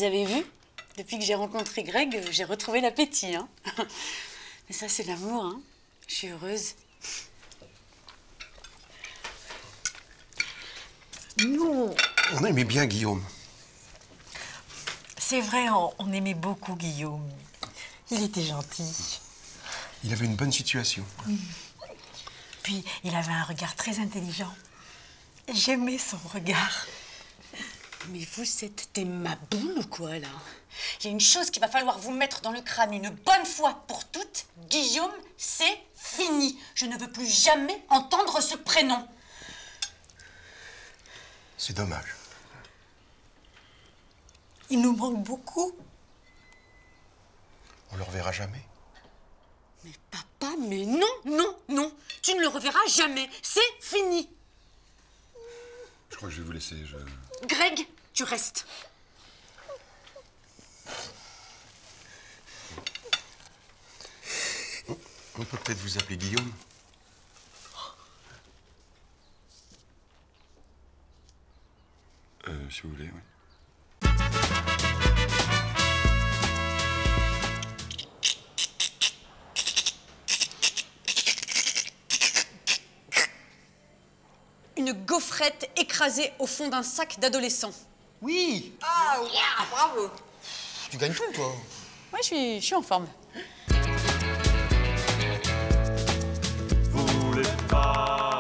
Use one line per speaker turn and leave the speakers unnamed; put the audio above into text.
Vous avez vu? Depuis que j'ai rencontré Greg, j'ai retrouvé l'appétit, hein. Mais ça, c'est l'amour, hein. Je suis heureuse.
Nous,
on aimait bien Guillaume.
C'est vrai, on aimait beaucoup Guillaume. Il était gentil.
Il avait une bonne situation.
Puis, il avait un regard très intelligent. J'aimais son regard.
Mais vous êtes des maboules ou quoi, là? Il y a une chose qu'il va falloir vous mettre dans le crâne une bonne fois pour toutes. Guillaume, c'est fini. Je ne veux plus jamais entendre ce prénom.
C'est dommage.
Il nous manque beaucoup.
On le reverra jamais.
Mais papa, mais non, non, non. Tu ne le reverras jamais. C'est fini.
Je crois que je vais vous laisser.
Greg, tu restes.
On peut peut-être vous appeler Guillaume.
Si vous voulez, oui.
Une gaufrette écrasée au fond d'un sac d'adolescents.
Oui.
Ah, yeah, bravo.
Tu gagnes tout, toi.
Ouais, je suis en forme.
Voulez pas